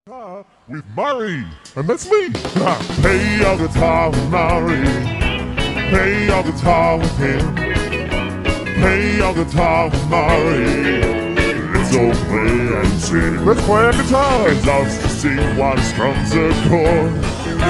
With Murray, and that's me. Play all guitar with Murray. Play all guitar with him. Play all guitar with Murray. Let's all play and sing. Let's play our guitar. He loves to sing while he strums a chord.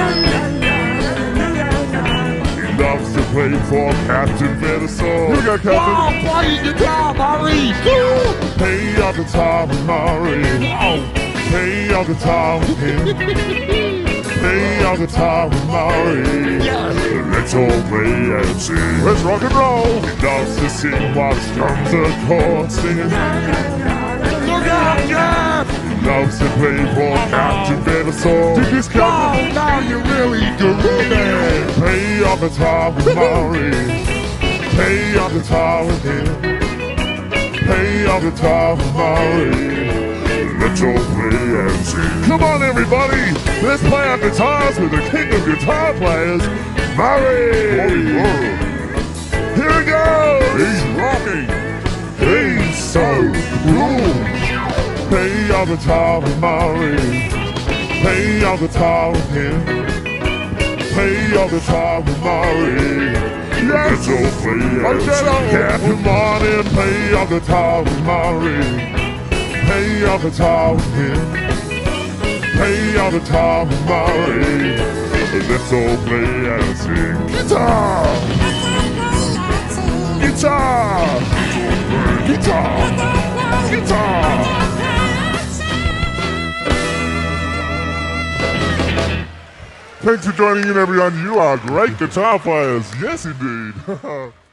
He loves to play for Captain Venusaur. Here we go, Captain. Wow, play guitar, Murray. Play all guitar with Murray. Wow. Play all guitar with him. Play all guitar with Murray. Let's all play and sing. Let's rock and roll. He loves to sing while he strums a chord, singing. Look out, Jeff! He loves to play for Captain Venusaur. Dig this, Captain. Oh, now you're really groovy. Play all guitar with Murray. Play all guitar with him. Play all guitar with Murray. Let's all play and sing. Come on, everybody! Let's play our guitars with the king of guitar players, Murray! Here we go! He's rocking. He's so cool! Play our guitar with Murray. Play our guitar with him. Play our guitar with Murray. Let's all play and sing. Yeah, come on and play our guitar with Murray. Play all guitar with him. Play all guitar with Murray. Let's all play and sing. Guitar! Guitar! Guitar! Guitar! Thanks for joining in, everyone. You are great guitar players. Yes, indeed.